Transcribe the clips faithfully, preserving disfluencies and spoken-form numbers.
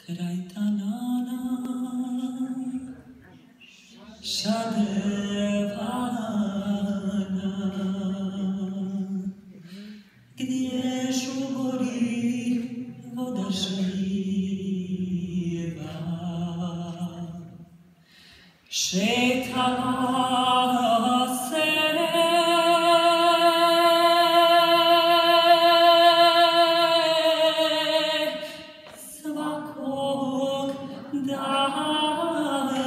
kraj tanana šadevana, gdje žubori voda živa, šetala se svakog dana.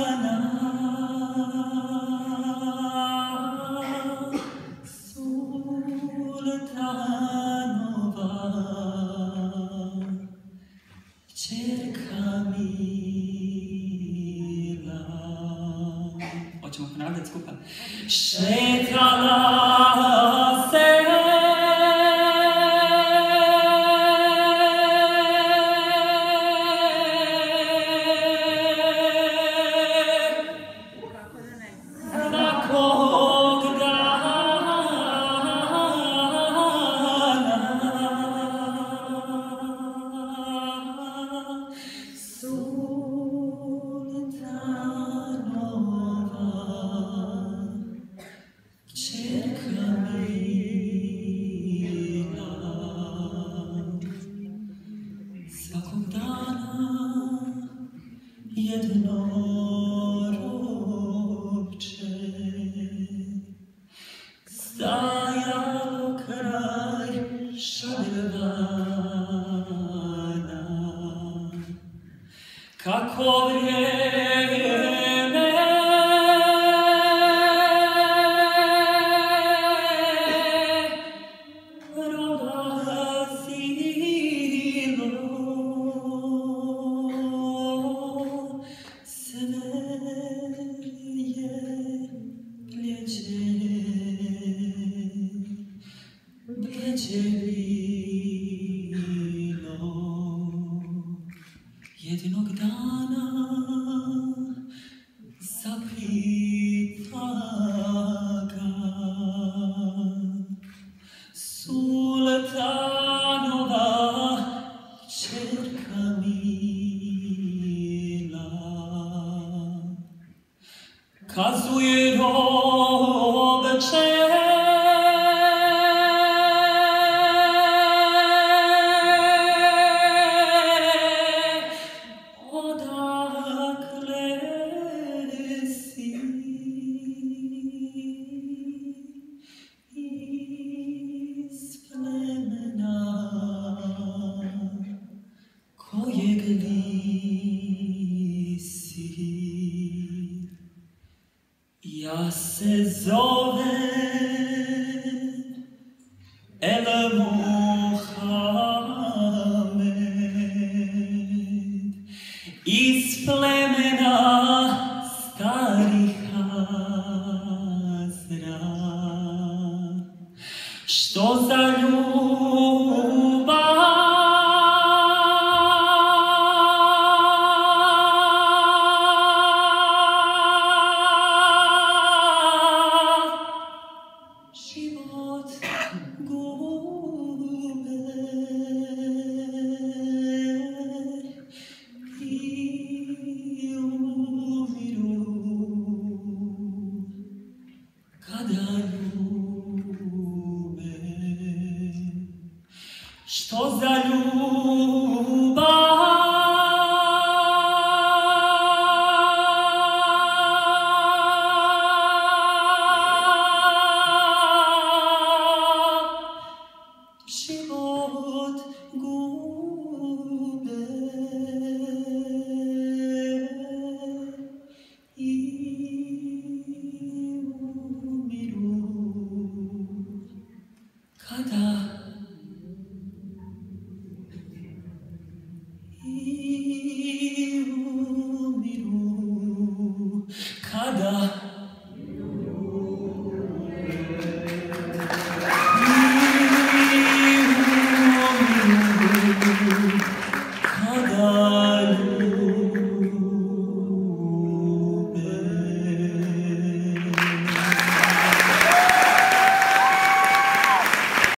Sultanova ćerka mila. Hoćemo ponavljati skupa. Šetala se svakog svakog dana jedno ropče stajalo kraj šadevana. Kako vrijeme jednog dana zapita ga Sultanova ćerka mila, kazuje ropče kojeg nisi. Ja se zovem El Muhammed, iz plemena starih Hazra, što za ljubav život gube i umiru kada ljube. Što za ljubav život gube.